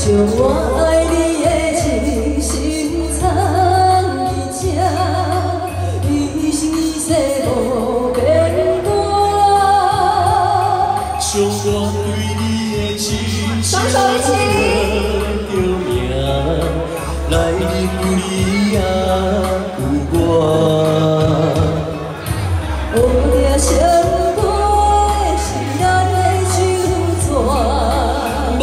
我爱你的真心藏伫这，一生一世无变改。将我对你的真心藏着名，来日有你也有我。我的相陪是咱的手纸。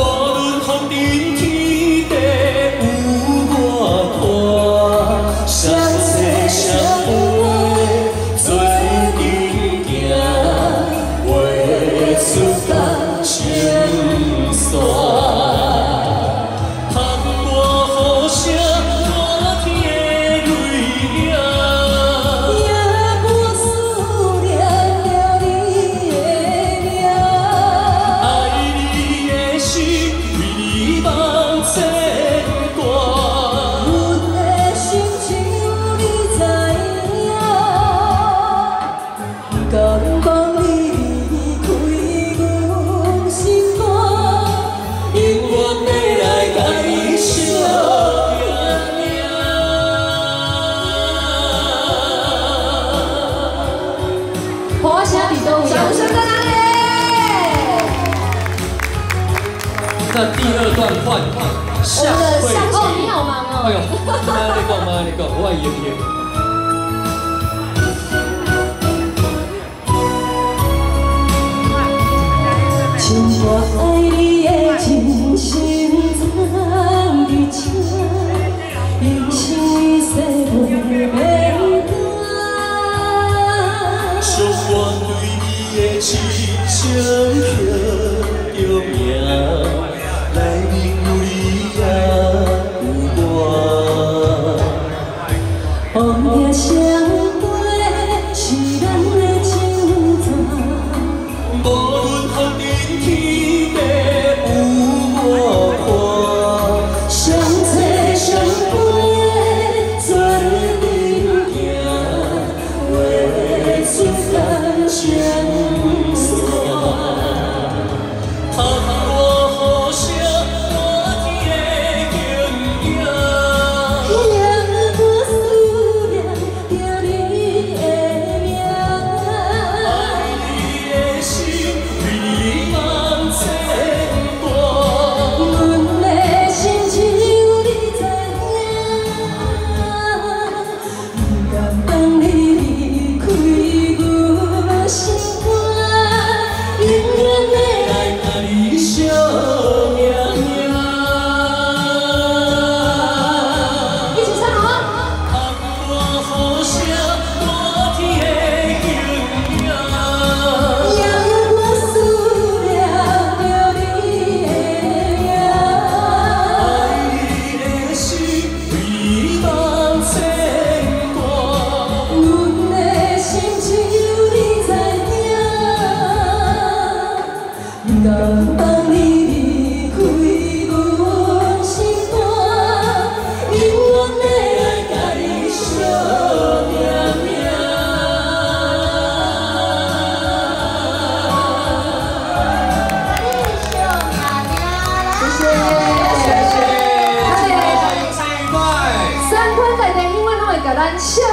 那第二段换夏慧琪。 哦，你好忙哦。 哎呦，妈你讲，妈你讲，我会赢。 像我爱你的真心藏伫这，一生一世无变改。将我对你的真情刻着名。 来日有你也有我，红叶相陪是咱的情债，无论风尘天地有我看，相随相陪全人行，画出咱情线。 笑。